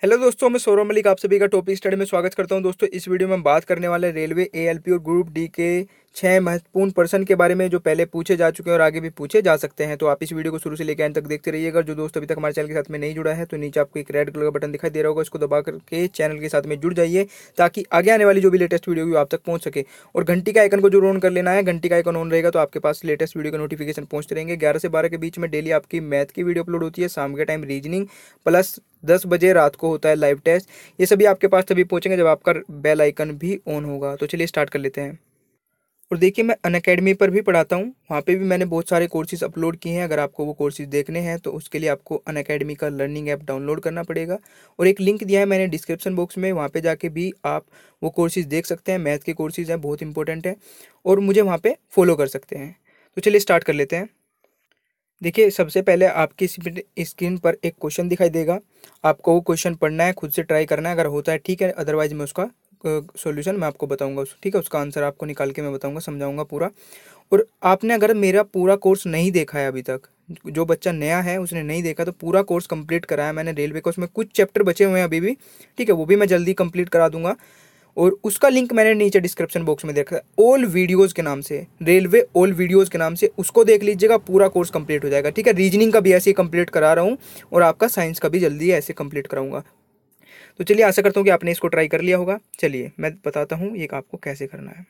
Hello दोस्तों, मैं सौरभ मलिक आप सभी का टॉपिक स्टडी में स्वागत करता हूं। दोस्तों, इस वीडियो में हम बात करने वाले रेलवे एएलपी और ग्रुप डी के 6 महत्वपूर्ण प्रश्न के बारे में जो पहले पूछे जा चुके हैं और आगे भी पूछे जा सकते हैं। तो आप इस वीडियो को शुरू से लेकर अंत तक देखते रहिएगा। जो दोस्त अभी तक हमारे चैनल के साथ में नहीं जुड़ा है तो नीचे आपको एक रेड कलर का बटन दिखाई दे रहा होगा, इसको दबा करके चैनल के साथ में जुड़ जाइए ताकि आगे आने वाली जो भी लेटेस्ट वीडियो होगी आप तक पहुंच सके। और घंटी का आइकन को जरूर ऑन कर लेना है। घंटी का आइकन ऑन रहेगा तो आपके पास लेटेस्ट वीडियो का नोटिफिकेशन पहुंचते रहेंगे। 11 से 12 के बीच में डेली आपकी मैथ की वीडियो अपलोड होती है, शाम के टाइम रीजनिंग, प्लस 10 बजे रात को होता है लाइव टेस्ट। ये सभी आपके पास तभी पहुंचेंगे जब आपका बेल आइकन भी ऑन होगा। तो चलिए स्टार्ट कर लेते हैं। और देखिए, मैं अनअकैडमी पर भी पढ़ाता हूँ, वहाँ पे भी मैंने बहुत सारे कोर्सेज अपलोड किए हैं। अगर आपको वो कोर्सेज देखने हैं तो उसके लिए आपको अनअकैडमी का लर्निंग ऐप डाउनलोड करना पड़ेगा और एक लिंक दिया है मैंने डिस्क्रिप्शन बॉक्स में, वहाँ पे जाके भी आप वो कोर्सेज देख सकते हैं। मैथ के कोर्सेज हैं, बहुत इंपॉर्टेंट है और मुझे वहाँ पर फॉलो कर सकते हैं। तो चलिए स्टार्ट कर लेते हैं। देखिए, सबसे पहले आपकी स्क्रीन पर एक क्वेश्चन दिखाई देगा। आपको वो क्वेश्चन पढ़ना है, खुद से ट्राई करना है। अगर होता है ठीक है, अदरवाइज मैं उसका सॉल्यूशन मैं आपको बताऊंगा। ठीक है, उसका आंसर आपको निकाल के मैं बताऊंगा, समझाऊंगा पूरा। और आपने अगर मेरा पूरा कोर्स नहीं देखा है अभी तक, जो बच्चा नया है उसने नहीं देखा, तो पूरा कोर्स कंप्लीट कराया मैंने रेलवे का। उसमें कुछ चैप्टर बचे हुए हैं अभी भी, ठीक है, वो भी मैं जल्दी कंप्लीट करा दूंगा। और उसका लिंक मैंने नीचे डिस्क्रिप्शन बॉक्स में देखा है, ऑल वीडियोज़ के नाम से, रेलवे ऑल वीडियोज़ के नाम से, उसको देख लीजिएगा। पूरा कोर्स कंप्लीट हो जाएगा। ठीक है, रीजनिंग का भी ऐसे ही कंप्लीट करा रहा हूँ और आपका साइंस का भी जल्दी ऐसे कंप्लीट कराऊंगा। तो चलिए, आशा करता हूँ कि आपने इसको ट्राई कर लिया होगा। चलिए मैं बताता हूँ ये आपको कैसे करना है।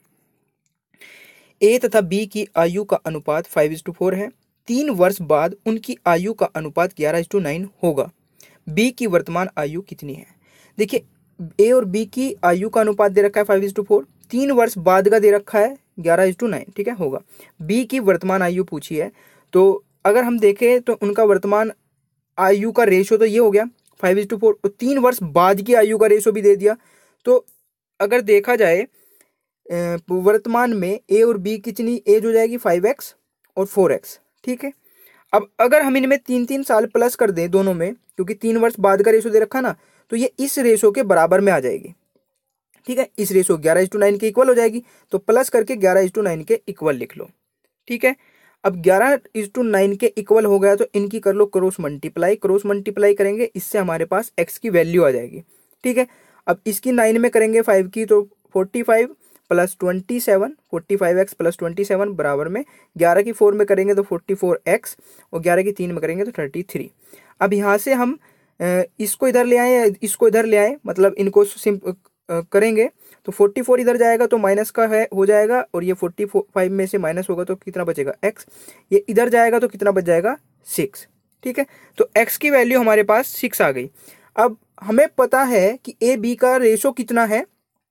ए तथा बी की आयु का अनुपात 5:4 है। 3 वर्ष बाद उनकी आयु का अनुपात 11:9 होगा। बी की वर्तमान आयु कितनी है? देखिए, ए और बी की आयु का अनुपात दे रखा है 5:4, 3 वर्ष बाद का दे रखा है 11:9। ठीक है, होगा। बी की वर्तमान आयु पूछी है, तो अगर हम देखें तो उनका वर्तमान आयु का रेशो तो ये हो गया 5:4, और 3 वर्ष बाद की आयु का रेशो भी दे दिया। तो अगर देखा जाए वर्तमान में ए और बी कितनी एज हो जाएगी, 5x और 4x। ठीक है, अब अगर हम इनमें 3-3 साल प्लस कर दें दोनों में, क्योंकि 3 वर्ष बाद का रेशो दे रखा ना, तो ये इस रेशो के बराबर में आ जाएगी। ठीक है, इस रेशो 11:9 के इक्वल हो जाएगी, तो प्लस करके 11:9 के इक्वल लिख लो। ठीक है, अब 11:9 के इक्वल हो गया तो इनकी कर लो क्रॉस मल्टीप्लाई। क्रॉस मल्टीप्लाई करेंगे, इससे हमारे पास x की वैल्यू आ जाएगी। ठीक है, अब इसकी 9 में करेंगे 5 की, तो 45 प्लस 27, 45x प्लस 27 बराबर में 11 की 4 में करेंगे तो 44x, और 11 की 3 में करेंगे तो 33। अब यहाँ से हम इसको इधर ले आए या इसको इधर ले आए, मतलब इनको करेंगे तो 44 इधर जाएगा तो माइनस का है हो जाएगा, और ये 45 में से माइनस होगा तो कितना बचेगा x। ये इधर जाएगा तो कितना बच जाएगा 6। ठीक है, तो x की वैल्यू हमारे पास 6 आ गई। अब हमें पता है कि ए बी का रेशो कितना है,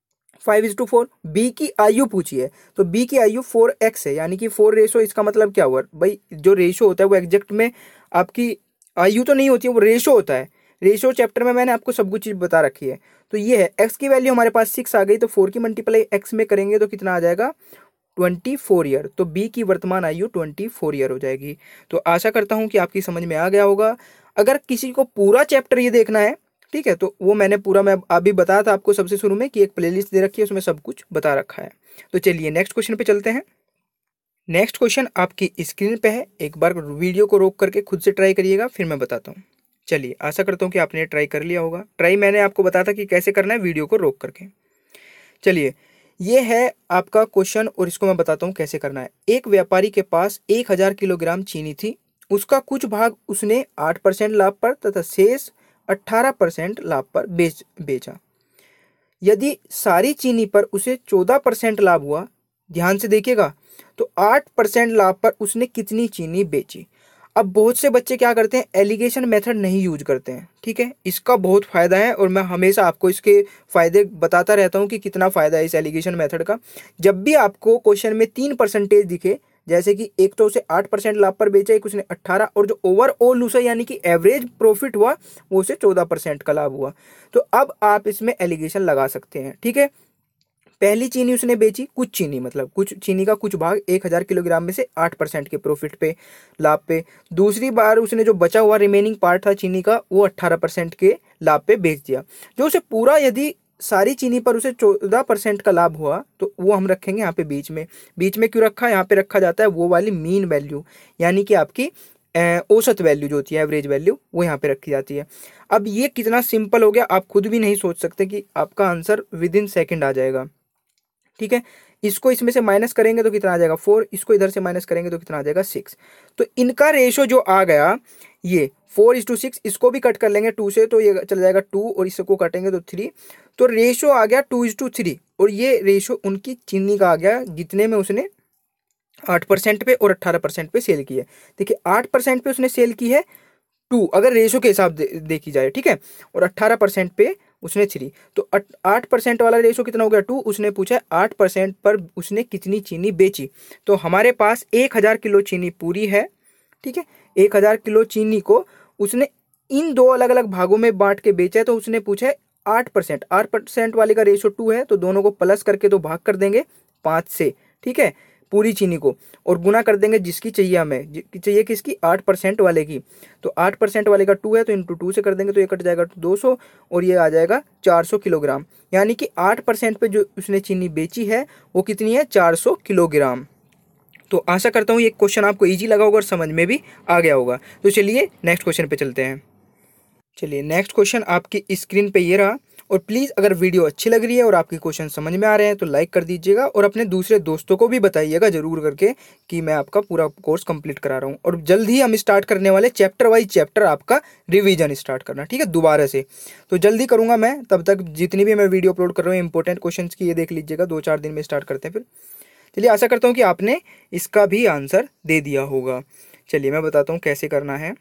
5:4। बी की आयु पूछी है, तो बी की आयु 4x है, यानी कि 4 रेशो। इसका मतलब क्या हुआ भाई, जो रेशो होता है वो एग्जैक्ट में आपकी आयु तो नहीं होती है, वो रेशो होता है। रेशो चैप्टर में मैंने आपको सब कुछ चीज़ बता रखी है। तो ये है, x की वैल्यू हमारे पास 6 आ गई, तो 4 की मल्टीप्लाई x में करेंगे तो कितना आ जाएगा 24 ईयर। तो बी की वर्तमान आयु 24 ईयर हो जाएगी। तो आशा करता हूँ कि आपकी समझ में आ गया होगा। अगर किसी को पूरा चैप्टर ये देखना है, ठीक है, तो वो मैंने पूरा, मैं अभी बताया था आपको सबसे शुरू में कि एक प्लेलिस्ट दे रखी है, उसमें सब कुछ बता रखा है। तो चलिए नेक्स्ट क्वेश्चन पे चलते हैं। नेक्स्ट क्वेश्चन आपकी स्क्रीन पे है, एक बार वीडियो को रोक करके खुद से ट्राई करिएगा, फिर मैं बताता हूँ। चलिए, आशा करता हूँ कि आपने ट्राई कर लिया होगा। ट्राई मैंने आपको बताया था कि कैसे करना है, वीडियो को रोक करके। चलिए, ये है आपका क्वेश्चन और इसको मैं बताता हूँ कैसे करना है। एक व्यापारी के पास 1000 किलोग्राम चीनी थी। उसका कुछ भाग उसने 8% लाभ पर तथा शेष 18% लाभ पर बेचा। यदि सारी चीनी पर उसे 14% लाभ हुआ, ध्यान से देखिएगा, तो 8% लाभ पर उसने कितनी चीनी बेची। अब बहुत से बच्चे क्या करते हैं, एलिगेशन मेथड नहीं यूज करते हैं। ठीक है, इसका बहुत फायदा है और मैं हमेशा आपको इसके फायदे बताता रहता हूं कि कितना फायदा है इस एलिगेशन मेथड का। जब भी आपको क्वेश्चन में 3% दिखे, जैसे कि एक तो उसे 8% लाभ पर बेचा, एक उसने 18, और जो ओवरऑल उसे यानी कि एवरेज प्रॉफिट हुआ वो उसे 14% का लाभ हुआ, तो अब आप इसमें एलिगेशन लगा सकते हैं। ठीक है, पहली चीनी उसने बेची, कुछ चीनी, मतलब कुछ चीनी का कुछ भाग 1000 किलोग्राम में से 8% के प्रॉफिट पे, लाभ पे। दूसरी बार उसने जो बचा हुआ रिमेनिंग पार्ट था चीनी का, वो 18% के लाभ पे बेच दिया। जो उसे पूरा, यदि सारी चीनी पर उसे 14% का लाभ हुआ, तो वो हम रखेंगे यहाँ पे बीच में। बीच में क्यों रखा, यहाँ पे रखा जाता है वो वाली मीन वैल्यू, यानी कि आपकी औसत वैल्यू जो होती है, एवरेज वैल्यू, वो यहाँ पे रखी जाती है। अब ये कितना सिंपल हो गया, आप खुद भी नहीं सोच सकते कि आपका आंसर विद इन सेकेंड आ जाएगा। ठीक है, इसको इसमें से माइनस करेंगे तो कितना आ जाएगा 4, इसको इधर से माइनस करेंगे तो कितना आ जाएगा 6। तो इनका रेशो जो आ गया ये 4:6, इसको भी कट कर लेंगे 2 से तो ये चला जाएगा 2, और इसको काटेंगे तो 3, तो रेशो आ गया 2:3। और ये रेशो उनकी चीनी का आ गया जितने में उसने 8% पे और 18% पे सेल की है। देखिए 8% पे उसने सेल की है 2, अगर रेशो के हिसाब देखी जाए, ठीक है, और 18% पे उसने 3, तो 8% वाला रेशो कितना हो गया 2। उसने पूछा 8% पर उसने कितनी चीनी बेची, तो हमारे पास 1000 किलो चीनी पूरी है। ठीक है, 1000 किलो चीनी को उसने इन दो अलग अलग भागों में बांट के बेचा है, तो उसने पूछा है 8%। 8% वाले का रेशो 2 है, तो दोनों को प्लस करके तो भाग कर देंगे 5 से, ठीक है, पूरी चीनी को, और गुना कर देंगे जिसकी चाहिए हमें, चाहिए किसकी, 8% वाले की। तो 8% वाले का 2 है, तो इंटू 2 से कर देंगे तो ये कट जाएगा 200, और ये आ जाएगा 400 किलोग्राम। यानी कि 8% पे जो उसने चीनी बेची है वो कितनी है, 400 किलोग्राम। तो आशा करता हूँ ये क्वेश्चन आपको इजी लगा होगा और समझ में भी आ गया होगा। तो चलिए नेक्स्ट क्वेश्चन पे चलते हैं। चलिए नेक्स्ट क्वेश्चन आपकी स्क्रीन पे ये रहा, और प्लीज़ अगर वीडियो अच्छी लग रही है और आपके क्वेश्चन समझ में आ रहे हैं तो लाइक कर दीजिएगा, और अपने दूसरे दोस्तों को भी बताइएगा ज़रूर करके कि मैं आपका पूरा कोर्स कंप्लीट करा रहा हूँ। और जल्द ही हम स्टार्ट करने वाले चैप्टर वाइज चैप्टर आपका रिवीजन स्टार्ट करना, ठीक है, दोबारा से। तो जल्दी करूँगा मैं, तब तक जितनी भी मैं वीडियो अपलोड कर रहा हूँ इंपॉर्टेंट क्वेश्चन की, ये देख लीजिएगा, 2-4 दिन में स्टार्ट करते हैं फिर। चलिए आशा करता हूँ कि आपने इसका भी आंसर दे दिया होगा। चलिए मैं बताता हूँ कैसे करना है।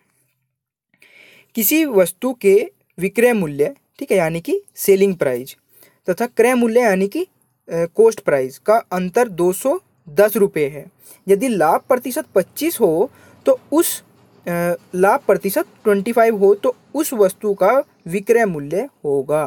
किसी वस्तु के विक्रय मूल्य, ठीक है, यानी कि सेलिंग प्राइस, तथा क्रय मूल्य यानी कि कॉस्ट प्राइस का अंतर 210 रुपये है। यदि लाभ प्रतिशत 25 हो तो उस लाभ प्रतिशत 25 हो तो उस वस्तु का विक्रय मूल्य होगा।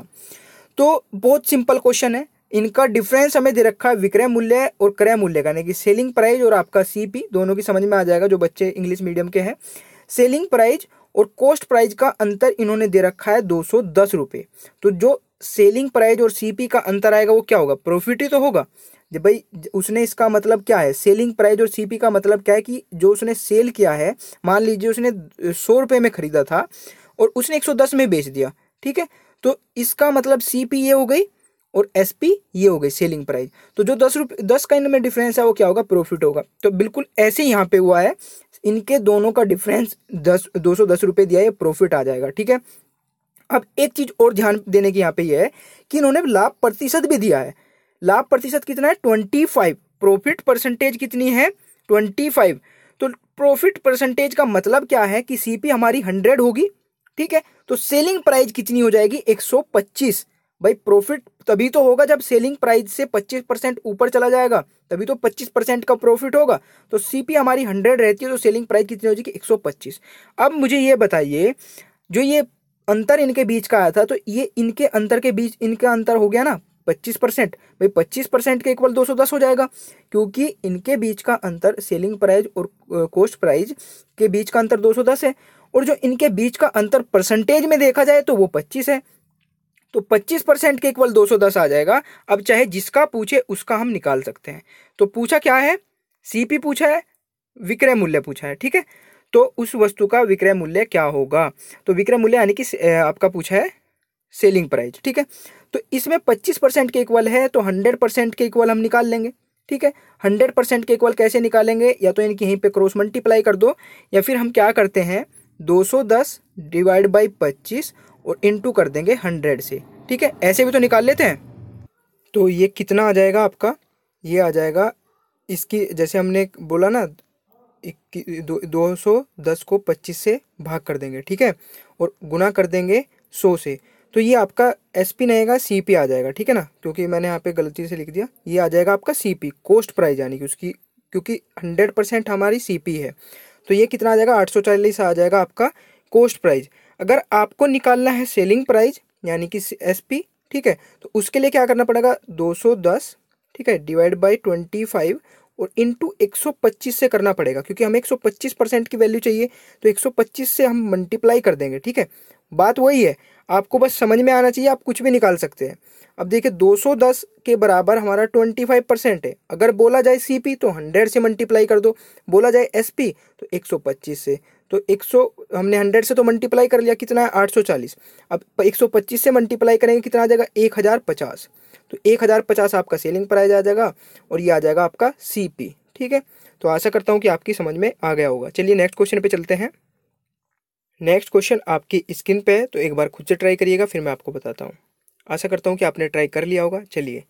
तो बहुत सिंपल क्वेश्चन है, इनका डिफरेंस हमें दे रखा है विक्रय मूल्य और क्रय मूल्य का, यानी कि सेलिंग प्राइस और आपका सीपी, दोनों की समझ में आ जाएगा जो बच्चे इंग्लिश मीडियम के हैं। सेलिंग प्राइस और कॉस्ट प्राइस का अंतर इन्होंने दे रखा है 210 रुपये। तो जो सेलिंग प्राइस और सीपी का अंतर आएगा वो क्या होगा, प्रॉफिट ही तो होगा। जब भाई उसने, इसका मतलब क्या है, सेलिंग प्राइस और सीपी का मतलब क्या है कि जो उसने सेल किया है, मान लीजिए उसने 100 रुपये में खरीदा था और उसने 110 में बेच दिया, ठीक है, तो इसका मतलब सीपी ये हो गई और एसपी ये हो गई सेलिंग प्राइस। तो जो 10 का इनमें डिफरेंस है वो क्या होगा, प्रॉफिट होगा। तो बिल्कुल ऐसे ही यहाँ पे हुआ है, इनके दोनों का डिफरेंस 210 रुपये दिया है, प्रॉफिट आ जाएगा, ठीक है। अब एक चीज और ध्यान देने की यहाँ पे ये है कि इन्होंने लाभ प्रतिशत भी दिया है। लाभ प्रतिशत कितना है, 25। प्रॉफिट परसेंटेज कितनी है, 25। तो प्रॉफिट परसेंटेज का मतलब क्या है कि सीपी हमारी 100 होगी, ठीक है, तो सेलिंग प्राइस कितनी हो जाएगी, 125। भाई प्रॉफिट तभी तो होगा जब सेलिंग प्राइस से 25% ऊपर चला जाएगा, तभी तो 25% का प्रॉफिट होगा। तो सीपी हमारी 100 रहती है, तो सेलिंग प्राइस कितनी हो जाएगी, 125। अब मुझे ये बताइए, जो ये अंतर इनके बीच का आया था, तो ये इनके अंतर के बीच इनका अंतर हो गया ना 25%। भाई 25% के इक्वल 210 हो जाएगा, क्योंकि इनके बीच का अंतर सेलिंग प्राइस और कॉस्ट प्राइस के बीच का अंतर 210 है, और जो इनके बीच का अंतर परसेंटेज में देखा जाए तो वो 25 है। तो 25% के इक्वल 210 आ जाएगा। अब चाहे जिसका पूछे उसका हम निकाल सकते हैं। तो पूछा क्या है, सीपी पूछा है, विक्रय मूल्य पूछा है, ठीक है, तो उस वस्तु का विक्रय मूल्य क्या होगा। तो विक्रय मूल्य यानी कि आपका पूछा है सेलिंग प्राइस, ठीक है। तो इसमें 25% के इक्वल है, तो 100% के इक्वल हम निकाल लेंगे, ठीक है। 100% के इक्वल कैसे निकालेंगे, या तो इनकी यहीं पे क्रॉस मल्टीप्लाई कर दो, या फिर हम क्या करते हैं 210 डिवाइड बाई 25 और इनटू कर देंगे 100 से, ठीक है, ऐसे भी तो निकाल लेते हैं। तो ये कितना आ जाएगा आपका, ये आ जाएगा इसकी, जैसे हमने बोला ना, 210 को 25 से भाग कर देंगे, ठीक है, और गुना कर देंगे 100 से, तो ये आपका एसपी नहीं आएगा, सीपी आ जाएगा, ठीक है ना, क्योंकि मैंने यहाँ पे गलती से लिख दिया। ये आ जाएगा आपका सीपी, कॉस्ट प्राइस, यानी कि उसकी, क्योंकि 100% हमारी सीपी है, तो ये कितना आ जाएगा, 840 आ जाएगा आपका कॉस्ट प्राइस। अगर आपको निकालना है सेलिंग प्राइस यानी कि एसपी, ठीक है, तो उसके लिए क्या करना पड़ेगा, 210, ठीक है, डिवाइड बाई 25 और इंटू 125 से करना पड़ेगा, क्योंकि हमें 125% की वैल्यू चाहिए, तो 125 से हम मल्टीप्लाई कर देंगे, ठीक है। बात वही है, आपको बस समझ में आना चाहिए, आप कुछ भी निकाल सकते हैं। अब देखिए 210 के बराबर हमारा 25% है। अगर बोला जाए सीपी तो 100 से मल्टीप्लाई कर दो, बोला जाए एसपी तो 125 से, तो 100 हमने 100 से तो मल्टीप्लाई कर लिया, कितना है 840। अब 125 से मल्टीप्लाई करेंगे कितना आ जाएगा 1050। तो 1050 आपका सेलिंग प्राइस आ जाएगा और ये आ जाएगा आपका सीपी। ठीक है, तो आशा करता हूँ कि आपकी समझ में आ गया होगा। चलिए नेक्स्ट क्वेश्चन पे चलते हैं। नेक्स्ट क्वेश्चन आपकी स्क्रीन पे है, तो एक बार खुद से ट्राई करिएगा फिर मैं आपको बताता हूँ। आशा करता हूँ कि आपने ट्राई कर लिया होगा। चलिए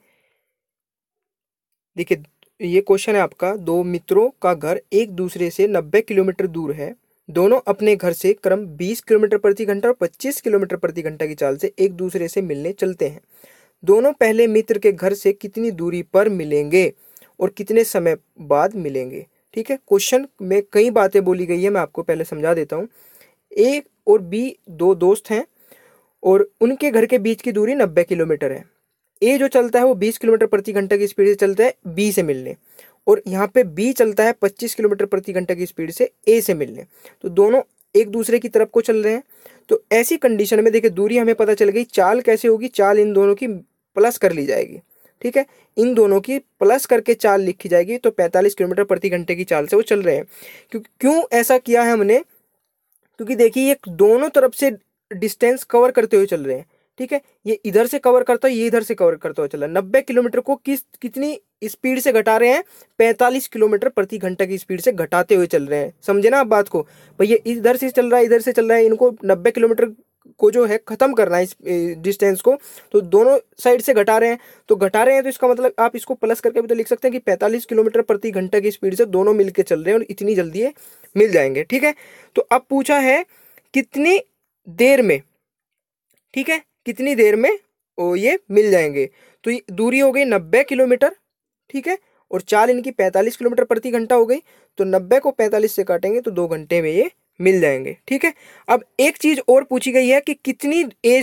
देखिए, ये क्वेश्चन है आपका, दो मित्रों का घर एक दूसरे से 90 किलोमीटर दूर है। दोनों अपने घर से क्रम 20 किलोमीटर प्रति घंटा और 25 किलोमीटर प्रति घंटा की चाल से एक दूसरे से मिलने चलते हैं। दोनों पहले मित्र के घर से कितनी दूरी पर मिलेंगे और कितने समय बाद मिलेंगे। ठीक है, क्वेश्चन में कई बातें बोली गई है, मैं आपको पहले समझा देता हूँ। ए और बी दो दोस्त हैं और उनके घर के बीच की दूरी 90 किलोमीटर है। ए जो चलता है वो 20 किलोमीटर प्रति घंटा की स्पीड से चलता है बी से मिलने, और यहाँ पे बी चलता है 25 किलोमीटर प्रति घंटा की स्पीड से ए से मिलने। तो दोनों एक दूसरे की तरफ को चल रहे हैं। तो ऐसी कंडीशन में देखिए दूरी हमें पता चल गई, चाल कैसे होगी, चाल इन दोनों की प्लस कर ली जाएगी। ठीक है, इन दोनों की प्लस करके चाल लिखी जाएगी। तो 45 किलोमीटर प्रति घंटे की चाल से वो चल रहे हैं। क्यों ऐसा किया है हमने, क्योंकि देखिए ये दोनों तरफ से डिस्टेंस कवर करते हुए चल रहे हैं। ठीक है, ये इधर से कवर करता है, ये इधर से कवर करता हुआ चल रहा है। 90 किलोमीटर को कितनी स्पीड से घटा रहे हैं, 45 किलोमीटर प्रति घंटा की स्पीड से घटाते हुए चल रहे हैं। समझे ना आप बात को, भैया इधर से चल रहा है, इधर से चल रहा है, इनको 90 किलोमीटर को जो है खत्म करना है इस डिस्टेंस को, तो दोनों साइड से घटा रहे हैं। तो घटा रहे हैं तो इसका मतलब आप इसको प्लस करके भी तो लिख सकते हैं कि 45 किलोमीटर प्रति घंटा की स्पीड से दोनों मिलके चल रहे हैं और इतनी जल्दी ये मिल जाएंगे। ठीक है, तो अब पूछा है कितनी देर में, ठीक है, कितनी देर में वो ये मिल जाएंगे। तो ये दूरी हो गई 90 किलोमीटर, ठीक है, और चाल इनकी 45 किलोमीटर प्रति घंटा हो गई। तो 90 को 45 से काटेंगे तो 2 घंटे में ये मिल जाएंगे। ठीक है, अब एक चीज और पूछी गई है कि कितनी ए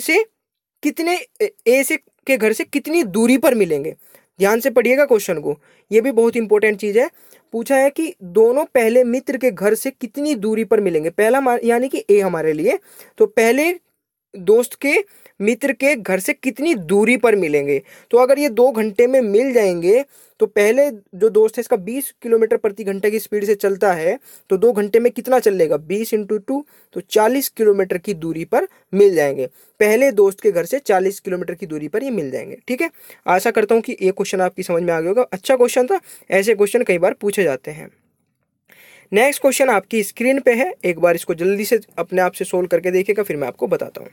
से के घर से कितनी दूरी पर मिलेंगे। ध्यान से पढ़िएगा क्वेश्चन को, ये भी बहुत इंपॉर्टेंट चीज है। पूछा है कि दोनों पहले मित्र के घर से कितनी दूरी पर मिलेंगे। पहला यानी कि ए हमारे लिए, तो पहले दोस्त के मित्र के घर से कितनी दूरी पर मिलेंगे। तो अगर ये 2 घंटे में मिल जाएंगे, तो पहले जो दोस्त है इसका 20 किलोमीटर प्रति घंटे की स्पीड से चलता है, तो 2 घंटे में कितना चलेगा 20 × 2, तो 40 किलोमीटर की दूरी पर मिल जाएंगे। पहले दोस्त के घर से 40 किलोमीटर की दूरी पर ये मिल जाएंगे। ठीक है, आशा करता हूँ कि ये क्वेश्चन आपकी समझ में आ गया होगा। अच्छा क्वेश्चन था, ऐसे क्वेश्चन कई बार पूछे जाते हैं। नेक्स्ट क्वेश्चन आपकी स्क्रीन पे है, एक बार इसको जल्दी से अपने आप से सोल्व करके देखिएगा, फिर मैं आपको बताता हूँ।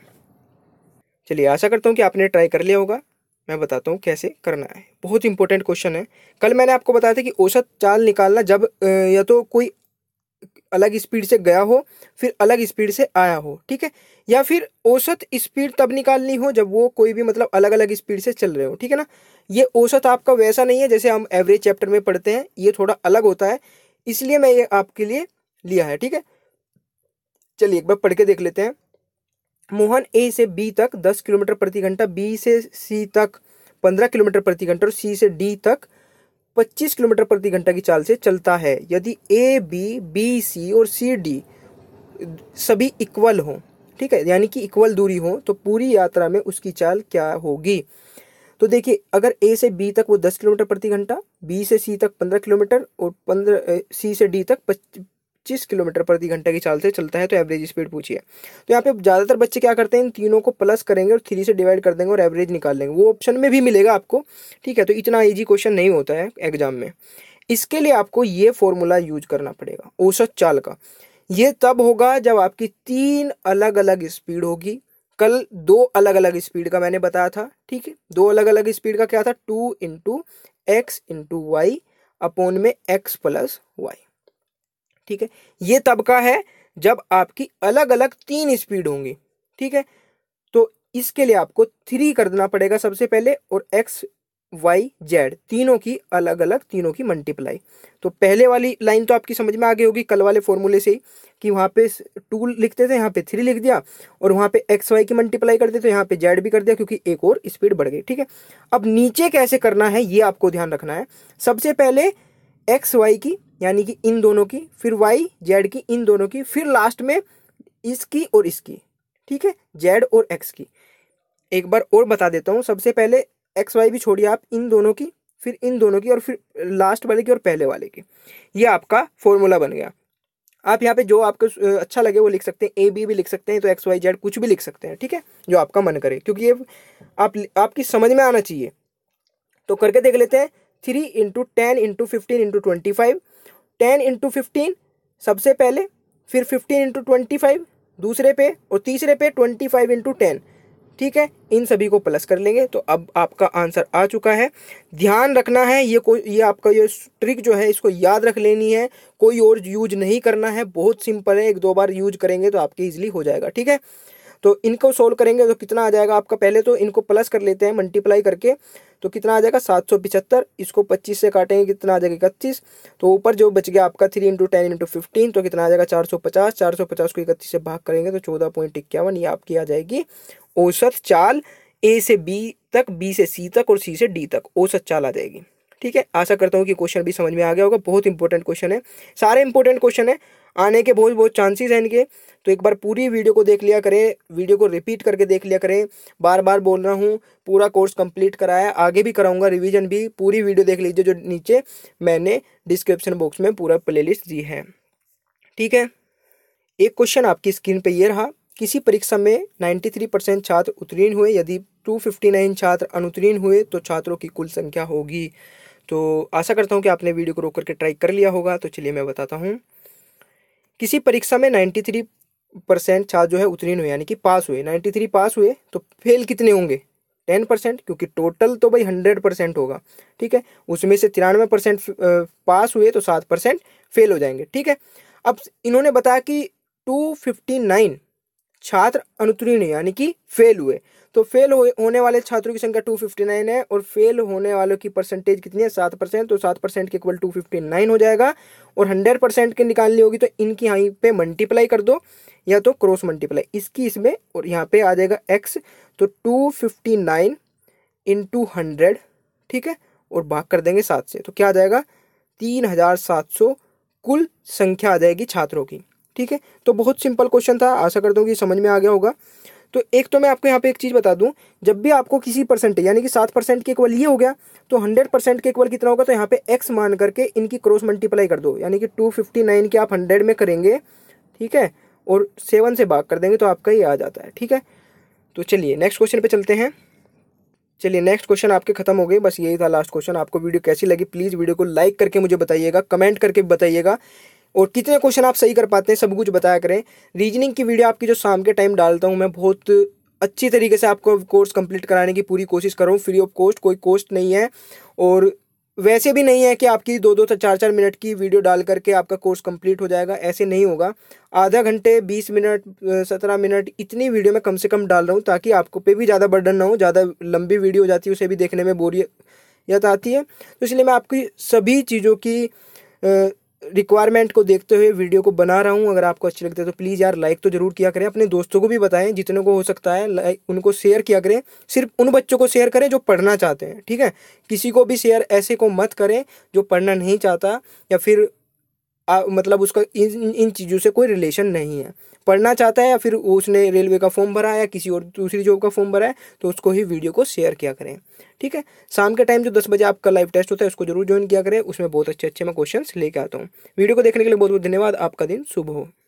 चलिए, आशा करता हूँ कि आपने ट्राई कर लिया होगा। मैं बताता हूँ कैसे करना है, बहुत इंपॉर्टेंट क्वेश्चन है। कल मैंने आपको बताया था कि औसत चाल निकालना जब या तो कोई अलग स्पीड से गया हो फिर अलग स्पीड से आया हो, ठीक है, या फिर औसत स्पीड तब निकालनी हो जब वो कोई भी मतलब अलग अलग स्पीड से चल रहे हो। ठीक है ना, ये औसत आपका वैसा नहीं है जैसे हम एवरेज चैप्टर में पढ़ते हैं, ये थोड़ा अलग होता है, इसलिए मैं ये आपके लिए लिया है। ठीक है, चलिए एक बार पढ़ के देख लेते हैं। मोहन ए से बी तक 10 किलोमीटर प्रति घंटा, बी से सी तक 15 किलोमीटर प्रति घंटा और सी से डी तक 25 किलोमीटर प्रति घंटा की चाल से चलता है। यदि ए बी, बी सी और सी डी सभी इक्वल हों, ठीक है, यानी कि इक्वल दूरी हो, तो पूरी यात्रा में उसकी चाल क्या होगी। तो देखिए, अगर ए से बी तक वो 10 किलोमीटर प्रति घंटा, बी से सी तक 15 किलोमीटर और 15 सी से डी तक 25 किलोमीटर प्रति घंटा की चाल से चलता है, तो एवरेज स्पीड पूछिए। तो यहाँ पे ज़्यादातर बच्चे क्या करते हैं, इन तीनों को प्लस करेंगे और 3 से डिवाइड कर देंगे और एवरेज निकाल लेंगे। वो ऑप्शन में भी मिलेगा आपको, ठीक है, तो इतना ईजी क्वेश्चन नहीं होता है एग्जाम में। इसके लिए आपको ये फॉर्मूला यूज करना पड़ेगा औसत चाल का। ये तब होगा जब आपकी 3 अलग अलग स्पीड होगी। कल 2 अलग अलग स्पीड का मैंने बताया था, ठीक है, 2 अलग अलग स्पीड का क्या था, 2 × x × y अपॉन में x + y। ठीक है, ये तब का है जब आपकी अलग अलग 3 स्पीड होंगी। ठीक है, तो इसके लिए आपको 3 कर देना पड़ेगा सबसे पहले, और x y z तीनों की अलग अलग, तीनों की मल्टीप्लाई। तो पहले वाली लाइन तो आपकी समझ में आ गई होगी कल वाले फॉर्मूले से ही, कि वहां पे 2 लिखते थे, यहाँ पे 3 लिख दिया, और वहां पे x y की मल्टीप्लाई कर दिया, तो यहाँ पे z भी कर दिया क्योंकि एक और स्पीड बढ़ गई। ठीक है, अब नीचे कैसे करना है ये आपको ध्यान रखना है। सबसे पहले x y की यानी कि इन दोनों की, फिर y z की इन दोनों की, फिर लास्ट में इसकी और इसकी। ठीक है, z और x की। एक बार और बता देता हूं, सबसे पहले एक्स वाई भी छोड़िए आप, इन दोनों की, फिर इन दोनों की, और फिर लास्ट वाले की और पहले वाले की। ये आपका फॉर्मूला बन गया। आप यहाँ पे जो आपको अच्छा लगे वो लिख सकते हैं, ए बी भी लिख सकते हैं, तो एक्स वाई जेड कुछ भी लिख सकते हैं, ठीक है, जो आपका मन करे, क्योंकि ये आपकी समझ में आना चाहिए। तो करके देख लेते हैं। 3 × 10 × 15 × 25, 10 × 15 सबसे पहले, फिर 15 × 25 दूसरे पे, और तीसरे पे 25 × 10, ठीक है। इन सभी को प्लस कर लेंगे तो अब आपका आंसर आ चुका है। ध्यान रखना है ये आपका ये ट्रिक जो है इसको याद रख लेनी है, कोई और यूज नहीं करना है, बहुत सिंपल है, 1-2 बार यूज करेंगे तो आपके इजीली हो जाएगा, ठीक है। तो इनको सोल्व करेंगे तो कितना आ जाएगा आपका, पहले तो इनको प्लस कर लेते हैं मल्टीप्लाई करके, तो कितना आ जाएगा 775, इसको 25 से काटेंगे कितना आ जाएगा 31, तो ऊपर जो बच गया आपका 3 × 10 × 15, तो कितना आ जाएगा 450, 450 को 31 से भाग करेंगे तो 14.51, ये आपकी आ जाएगी औसत चाल, ए से बी तक, बी से सी तक, और सी से डी तक औसत चाल आ जाएगी, ठीक है। आशा करता हूँ कि क्वेश्चन भी समझ में आ गया होगा, बहुत इंपॉर्टेंट क्वेश्चन है, सारे इंपॉर्टेंट क्वेश्चन है, आने के बहुत बहुत चांसेस हैं इनके। तो एक बार पूरी वीडियो को देख लिया करें, वीडियो को रिपीट करके देख लिया करें, बार बार बोल रहा हूँ, पूरा कोर्स कंप्लीट कराया, आगे भी कराऊंगा रिवीजन भी, पूरी वीडियो देख लीजिए, जो नीचे मैंने डिस्क्रिप्शन बॉक्स में पूरा प्लेलिस्ट दी है, ठीक है। एक क्वेश्चन आपकी स्क्रीन पे ये रहा, किसी परीक्षा में 93% छात्र उत्तीर्ण हुए, यदि 259 छात्र अनुत्तीर्ण हुए तो छात्रों की कुल संख्या होगी। तो आशा करता हूँ कि आपने वीडियो को रोक करके ट्राई कर लिया होगा। तो चलिए मैं बताता हूँ। किसी परीक्षा में 93% छात्र जो है उत्तीर्ण हुए, यानी कि पास हुए, 93 पास हुए, तो फेल कितने होंगे, 10%, क्योंकि टोटल तो भाई 100% होगा, ठीक है। उसमें से 93% पास हुए तो 7% फेल हो जाएंगे, ठीक है। अब इन्होंने बताया कि 259 छात्र अनुत्तीर्ण यानी कि फेल हुए, तो फेल होने वाले छात्रों की संख्या 259 है, और फेल होने वालों की परसेंटेज कितनी है, 7%, तो 7% के इक्वल 259 हो जाएगा, और 100% के निकालनी होगी तो इनकी यहाँ पे मल्टीप्लाई कर दो, या तो क्रॉस मल्टीप्लाई इसकी इसमें, और यहाँ पे आ जाएगा x, तो 259 × 100, ठीक है, और भाग कर देंगे 7 से, तो क्या आ जाएगा 3700 कुल संख्या आ जाएगी छात्रों की, ठीक है। तो बहुत सिंपल क्वेश्चन था, आशा करता हूँ कि समझ में आ गया होगा। तो एक तो मैं आपको यहाँ पे एक चीज़ बता दूं, जब भी आपको किसी परसेंटेज यानी कि 7% के इक्वल ये हो गया, तो 100% के इक्वल कितना होगा, तो यहाँ पे x मान करके इनकी क्रॉस मल्टीप्लाई कर दो, यानी कि 259 के आप 100 में करेंगे, ठीक है, और 7 से भाग कर देंगे तो आपका ये आ जाता है, ठीक है। तो चलिए नेक्स्ट क्वेश्चन पे चलते हैं। चलिए नेक्स्ट क्वेश्चन आपके खत्म हो गए, बस यही था लास्ट क्वेश्चन। आपको वीडियो कैसी लगी प्लीज़ वीडियो को लाइक करके मुझे बताइएगा, कमेंट करके बताइएगा, और कितने क्वेश्चन आप सही कर पाते हैं सब कुछ बताया करें। रीजनिंग की वीडियो आपकी जो शाम के टाइम डालता हूँ मैं, बहुत अच्छी तरीके से आपको कोर्स कंप्लीट कराने की पूरी कोशिश कर रहा हूँ, फ्री ऑफ कॉस्ट, कोई कॉस्ट नहीं है, और वैसे भी नहीं है कि आपकी 2-2 से 4-4 मिनट की वीडियो डाल करके आपका कोर्स कंप्लीट हो जाएगा, ऐसे नहीं होगा। आधा घंटे 20 मिनट 17 मिनट इतनी वीडियो मैं कम से कम डाल रहा हूँ, ताकि आपको पे भी ज़्यादा बर्डन ना हो, ज़्यादा लंबी वीडियो हो जाती है उसे भी देखने में बोरियत आती है। तो इसलिए मैं आपकी सभी चीज़ों की रिक्वायरमेंट को देखते हुए वीडियो को बना रहा हूँ। अगर आपको अच्छी लगती है तो प्लीज़ यार लाइक तो जरूर किया करें, अपने दोस्तों को भी बताएं, जितने को हो सकता है लाइक उनको शेयर किया करें, सिर्फ उन बच्चों को शेयर करें जो पढ़ना चाहते हैं, ठीक है। किसी को भी शेयर ऐसे को मत करें जो पढ़ना नहीं चाहता, या फिर मतलब उसका इन चीज़ों से कोई रिलेशन नहीं है, पढ़ना चाहता है या फिर उसने रेलवे का फॉर्म भरा है या किसी और दूसरी जॉब का फॉर्म भरा है, तो उसको ही वीडियो को शेयर किया करें, ठीक है। शाम के टाइम जो 10 बजे आपका लाइव टेस्ट होता है उसको जरूर ज्वाइन किया करें, उसमें बहुत अच्छे अच्छे मैं क्वेश्चंस लेके आता हूँ। वीडियो को देखने के लिए बहुत बहुत धन्यवाद, आपका दिन शुभ हो।